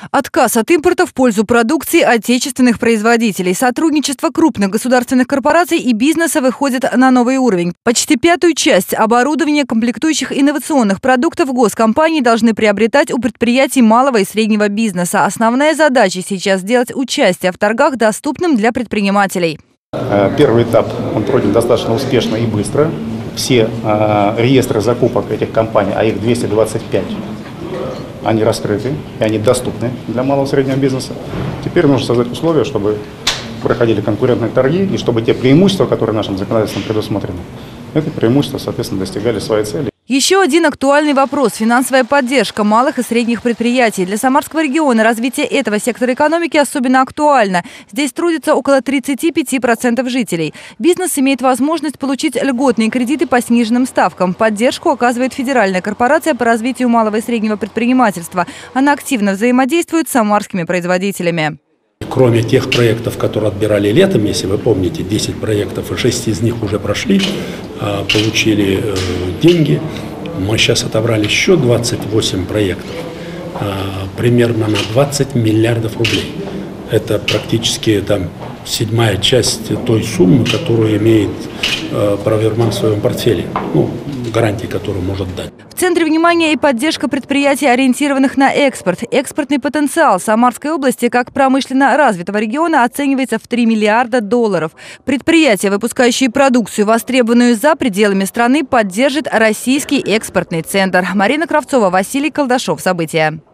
Отказ от импорта в пользу продукции отечественных производителей. Сотрудничество крупных государственных корпораций и бизнеса выходит на новый уровень. Почти пятую часть оборудования, комплектующих инновационных продуктов госкомпании должны приобретать у предприятий малого и среднего бизнеса. Основная задача сейчас сделать участие в торгах доступным для предпринимателей. Первый этап он пройден достаточно успешно и быстро. Все реестры закупок этих компаний, а их 225, они раскрыты и они доступны для малого и среднего бизнеса. Теперь нужно создать условия, чтобы проходили конкурентные торги и чтобы те преимущества, которые нашим законодательством предусмотрены, эти преимущества, соответственно, достигали своей цели. Еще один актуальный вопрос – финансовая поддержка малых и средних предприятий. Для Самарского региона развитие этого сектора экономики особенно актуально. Здесь трудится около 35% жителей. Бизнес имеет возможность получить льготные кредиты по сниженным ставкам. Поддержку оказывает Федеральная корпорация по развитию малого и среднего предпринимательства. Она активно взаимодействует с самарскими производителями. Кроме тех проектов, которые отбирали летом, если вы помните, 10 проектов, и 6 из них уже прошли, получили деньги. Мы сейчас отобрали еще 28 проектов, примерно на 20 миллиардов рублей. Это практически седьмая часть той суммы, которую имеет Праверман в своем портфеле, гарантии, которую может дать. В центре внимания и поддержка предприятий, ориентированных на экспорт. Экспортный потенциал Самарской области как промышленно развитого региона оценивается в $3 миллиарда. Предприятия, выпускающие продукцию, востребованную за пределами страны, поддержит Российский экспортный центр. Марина Кравцова, Василий Колдашов. События.